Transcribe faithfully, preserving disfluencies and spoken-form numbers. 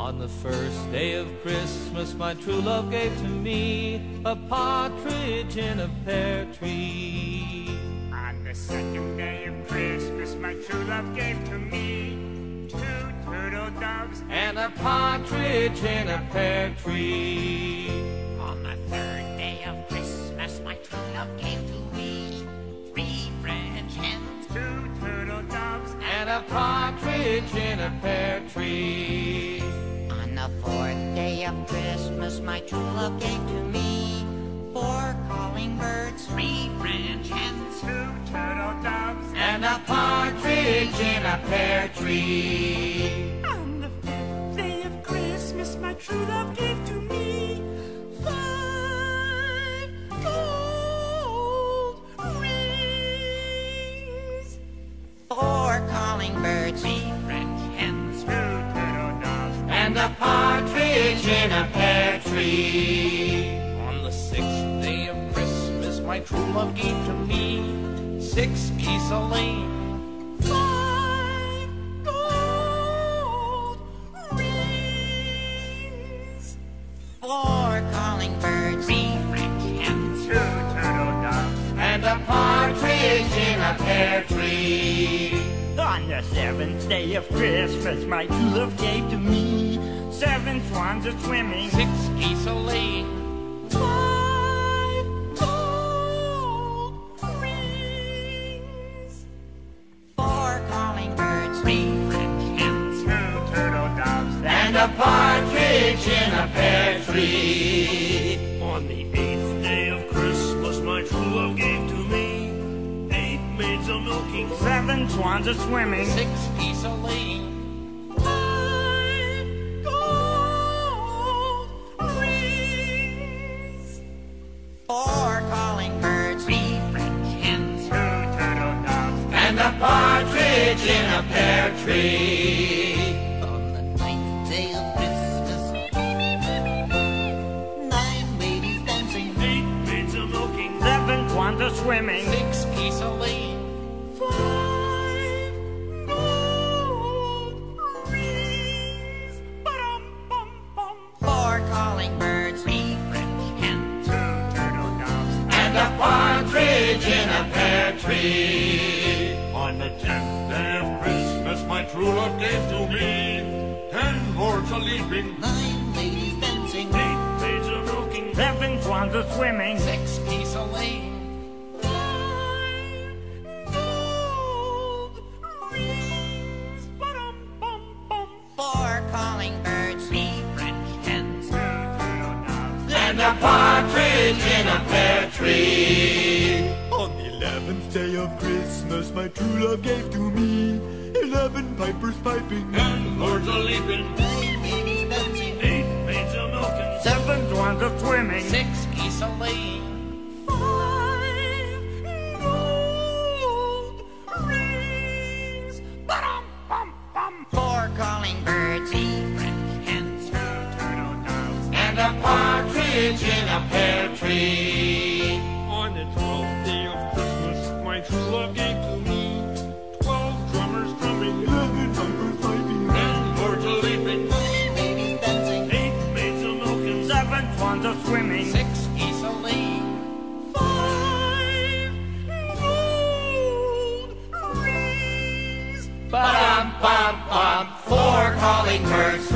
On the first day of Christmas, my true love gave to me a partridge in a pear tree. On the second day of Christmas, my true love gave to me two turtle doves and a partridge in a pear tree. On the third day of Christmas, my true love gave to me three French hens, two turtle doves and a partridge in a pear tree. On the fourth day of Christmas, my true love gave to me four calling birds, three French hens, two turtle doves and a partridge in a pear tree. On the fifth day of Christmas, my true love gave to me five gold rings, four calling birds, three French hens, two turtle doves And a partridge in a pear tree. On the sixth day of Christmas, my true love gave to me six geese a laying, five gold rings, four calling birds, three French hens, two turtle doves And a partridge in a pear tree. On the seventh day of Christmas, my true love gave to me seven swans a swimming, six geese a laying, five gold rings, four calling birds, three French hens, two turtle doves And a partridge in a pear tree. On the eighth day of Christmas, my true love gave to me eight maids a milking, seven swans a swimming, six geese a laying, five gold rings, four calling birds, three French hens, two turtle doves And a partridge in a pear tree. On the ninth day of Christmas, nine ladies dancing, eight maids a milking, seven swans a swimming, six geese a laying, five gold rings, ba-dum-bum-bum, four calling birds, three French hens, two turtle doves And a partridge in a pear tree. On the tenth day of Christmas, my true love gave to me ten lords a leaping, nine ladies dancing, eight maids a milking, seven swans a swimming, six geese a laying, five gold rings, ba-dum-bum-bum, four calling birds, three French hens, two turtle doves And a partridge in a pear tree. On the eleventh day of Christmas, my true love gave to me eleven pipers piping, ten lords a leaping, nine ladies dancing, eight maids a milking, seven swans a swimming, six geese a laying, five gold rings, ba-dum-bum-bum, four calling birds, three French hens, two turtle doves And a partridge in a pear tree. On the twelfth day of Christmas, my true love gave to me twelve drummers drumming, eleven pipers piping, ten lords a leaping, nine ladies dancing, eight maids a milking, seven swans a swimming, six geese a laying, five gold rings, Ba-dum-bum-bum. Four calling birds,